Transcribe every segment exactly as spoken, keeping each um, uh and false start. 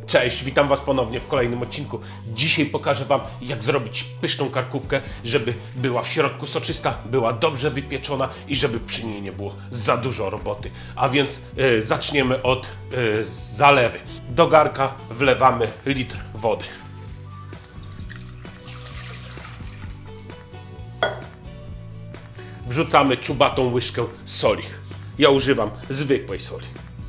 Cześć, witam Was ponownie w kolejnym odcinku. Dzisiaj pokażę Wam, jak zrobić pyszną karkówkę, żeby była w środku soczysta, była dobrze wypieczona i żeby przy niej nie było za dużo roboty. A więc y, zaczniemy od y, zalewy. Do garnka wlewamy litr wody. Wrzucamy czubatą łyżkę soli. Ja używam zwykłej soli.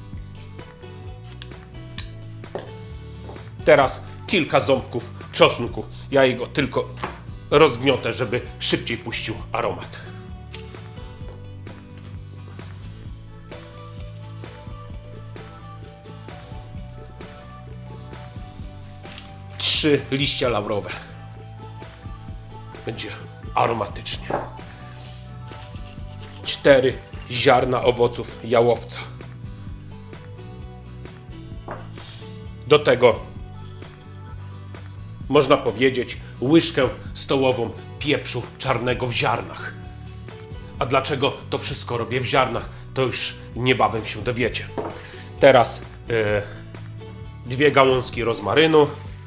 Teraz kilka ząbków czosnku. Ja jego tylko rozgniotę, żeby szybciej puścił aromat. Trzy liście laurowe. Będzie aromatycznie. Cztery ziarna owoców jałowca. Do tego można powiedzieć łyżkę stołową pieprzu czarnego w ziarnach. A dlaczego to wszystko robię w ziarnach, to już niebawem się dowiecie. Teraz yy, dwie gałązki rozmarynu,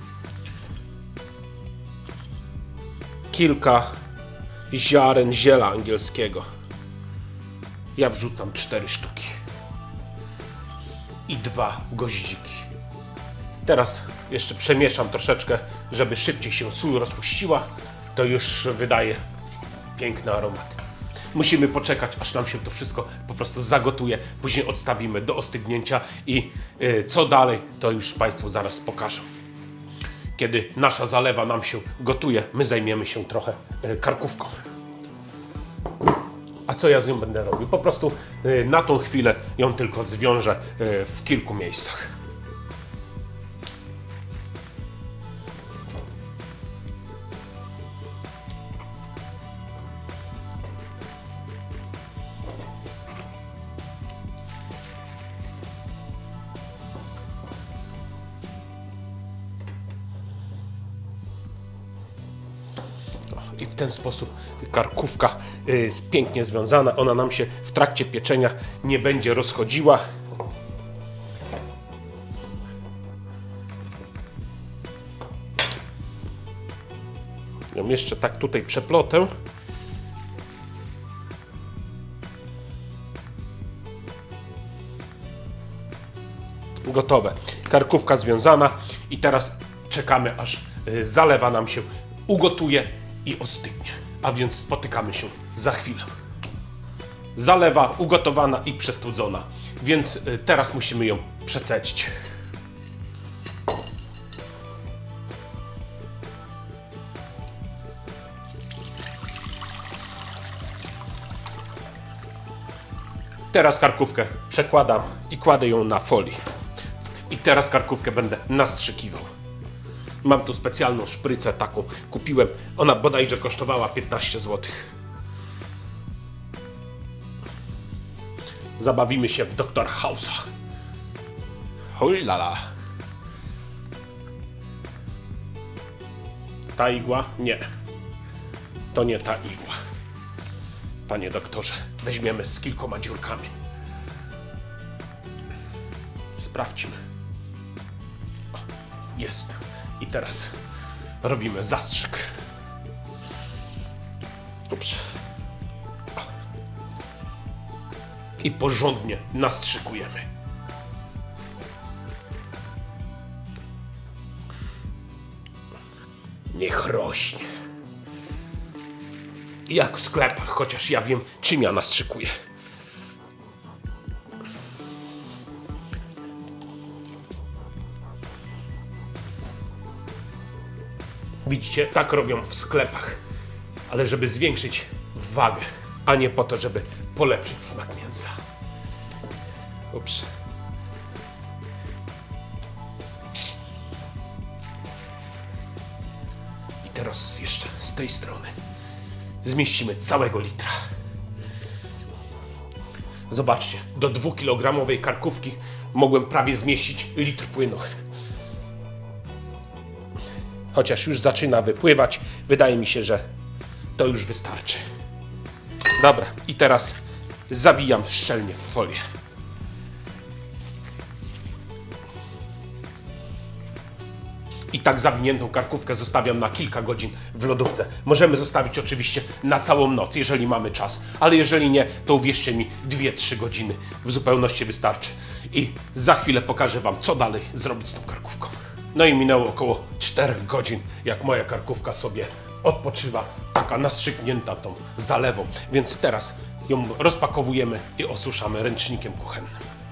kilka ziaren ziela angielskiego. Ja wrzucam cztery sztuki i dwa goździki. Teraz jeszcze przemieszam troszeczkę, żeby szybciej się sól rozpuściła. To już wydaje piękny aromat. Musimy poczekać, aż nam się to wszystko po prostu zagotuje. Później odstawimy do ostygnięcia i yy, co dalej, to już Państwu zaraz pokażę. Kiedy nasza zalewa nam się gotuje, my zajmiemy się trochę yy, karkówką. A co ja z nią będę robił? Po prostu yy, na tą chwilę ją tylko zwiążę yy, w kilku miejscach. I w ten sposób karkówka jest pięknie związana. Ona nam się w trakcie pieczenia nie będzie rozchodziła. Ją jeszcze tak tutaj przeplotę. Gotowe. Karkówka związana i teraz czekamy, aż zalewa nam się ugotuje i ostygnie. A więc spotykamy się za chwilę. Zalewa ugotowana i przestudzona, więc teraz musimy ją przecedzić. Teraz karkówkę przekładam i kładę ją na folii. I teraz karkówkę będę nastrzykiwał. Mam tu specjalną szprycę taką, kupiłem, ona bodajże kosztowała piętnaście złotych. Zabawimy się w doktora House'a. Hulala. Ta igła? Nie. To nie ta igła. Panie doktorze, weźmiemy z kilkoma dziurkami. Sprawdźmy. O, jest. I teraz robimy zastrzyk. Ups. I porządnie nastrzykujemy. Niech rośnie. Jak w sklepach, chociaż ja wiem, czym ja nastrzykuję. Widzicie, tak robią w sklepach, ale żeby zwiększyć wagę, a nie po to, żeby polepszyć smak mięsa. Ups. I teraz jeszcze z tej strony zmieścimy całego litra. Zobaczcie, do dwukilogramowej karkówki mogłem prawie zmieścić litr płynu. Chociaż już zaczyna wypływać, wydaje mi się, że to już wystarczy. Dobra, i teraz zawijam szczelnie w folię. i tak zawiniętą karkówkę zostawiam na kilka godzin w lodówce. Możemy zostawić oczywiście na całą noc, jeżeli mamy czas, ale jeżeli nie, to uwierzcie mi, dwie trzy godziny w zupełności wystarczy. I za chwilę pokażę wam, co dalej zrobić z tą karkówką. No i minęło około czterech godzin, jak moja karkówka sobie odpoczywa, taka nastrzyknięta tą zalewą. Więc teraz ją rozpakowujemy i osuszamy ręcznikiem kuchennym.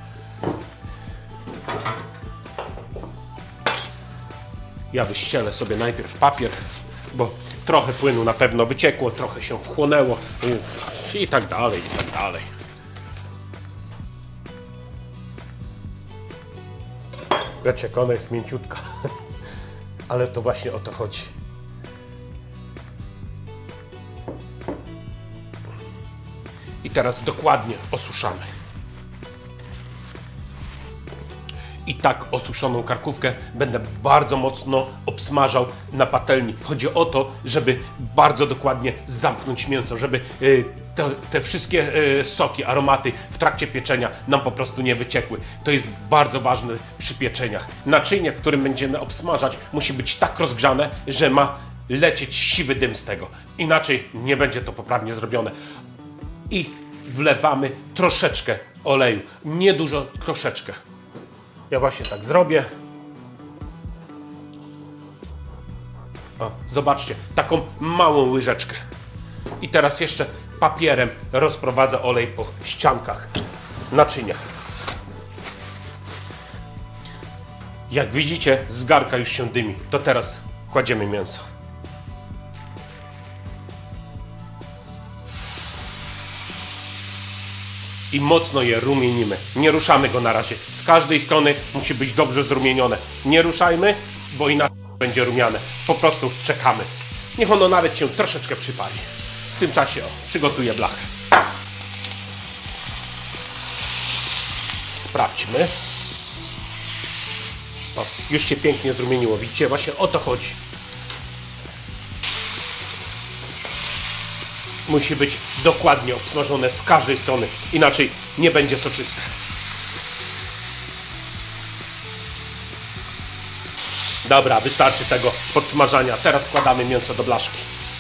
Ja wyścielę sobie najpierw papier, bo trochę płynu na pewno wyciekło, trochę się wchłonęło i tak dalej, i tak dalej. Wiecie, ona jest mięciutka, ale to właśnie o to chodzi. I teraz dokładnie osuszamy. I tak osuszoną karkówkę będę bardzo mocno obsmażał na patelni. Chodzi o to, żeby bardzo dokładnie zamknąć mięso, żeby te, te wszystkie soki, aromaty w trakcie pieczenia nam po prostu nie wyciekły. To jest bardzo ważne przy pieczeniach. Naczynie, w którym będziemy obsmażać, musi być tak rozgrzane, że ma lecieć siwy dym z tego. Inaczej nie będzie to poprawnie zrobione. I wlewamy troszeczkę oleju. Niedużo, troszeczkę. Ja właśnie tak zrobię. O, zobaczcie, taką małą łyżeczkę. I teraz jeszcze papierem rozprowadzę olej po ściankach naczynia. Jak widzicie, z garnka już się dymi. To teraz kładziemy mięso. I mocno je rumienimy. Nie ruszamy go na razie. Z każdej strony musi być dobrze zrumienione. Nie ruszajmy, bo inaczej będzie rumiane. Po prostu czekamy. Niech ono nawet się troszeczkę przypali. W tym czasie o, przygotuję blachę. Sprawdźmy. O, już się pięknie zrumieniło. Widzicie? Właśnie o to chodzi. Musi być dokładnie obsmażone z każdej strony, inaczej nie będzie soczyste. Dobra, wystarczy tego podsmażania. Teraz wkładamy mięso do blaszki.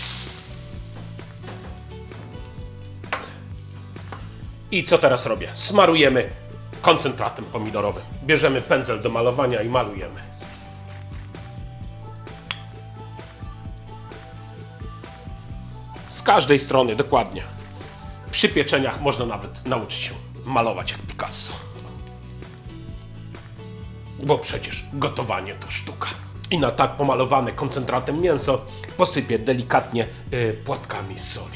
I co teraz robię? Smarujemy koncentratem pomidorowym. Bierzemy pędzel do malowania i malujemy. Z każdej strony, dokładnie. Przy pieczeniach można nawet nauczyć się malować jak Picasso. Bo przecież gotowanie to sztuka. I na tak pomalowane koncentratem mięso posypię delikatnie yy, płatkami soli.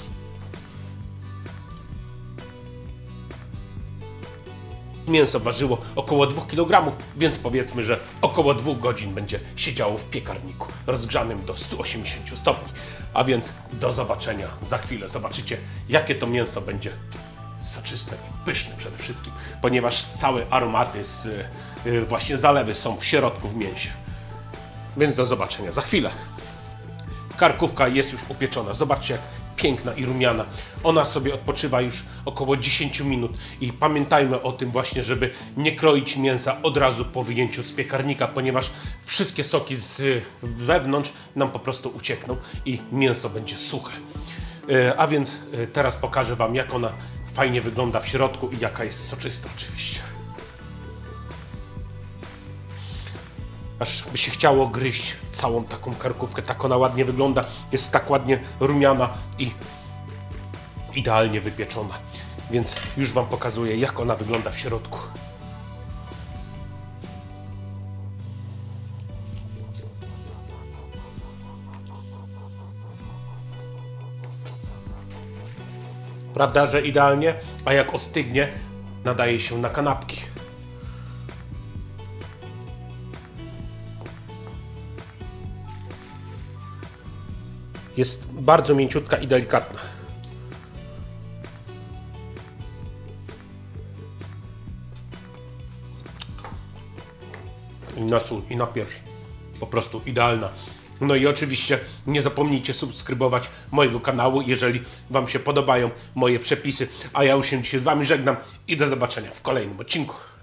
Mięso ważyło około dwóch kilogramów, więc powiedzmy, że około dwóch godzin będzie siedziało w piekarniku rozgrzanym do stu osiemdziesięciu stopni. A więc do zobaczenia za chwilę. Zobaczycie, jakie to mięso będzie soczyste i pyszne przede wszystkim, ponieważ całe aromaty z yy, właśnie zalewy są w środku w mięsie. Więc do zobaczenia za chwilę. Karkówka jest już upieczona. Zobaczcie, jak piękna i rumiana. Ona sobie odpoczywa już około dziesięć minut i pamiętajmy o tym właśnie, żeby nie kroić mięsa od razu po wyjęciu z piekarnika, ponieważ wszystkie soki z wewnątrz nam po prostu uciekną i mięso będzie suche. A więc teraz pokażę wam, jak ona fajnie wygląda w środku i jaka jest soczysta oczywiście. Aż by się chciało gryźć całą taką karkówkę. Tak ona ładnie wygląda. Jest tak ładnie rumiana i idealnie wypieczona. Więc już wam pokazuję, jak ona wygląda w środku. Prawda, że idealnie? A jak ostygnie, nadaje się na kanapki. Jest bardzo mięciutka i delikatna. I na sól, i na pieprz. Po prostu idealna. No i oczywiście nie zapomnijcie subskrybować mojego kanału, jeżeli wam się podobają moje przepisy. A ja już się dzisiaj z wami żegnam i do zobaczenia w kolejnym odcinku.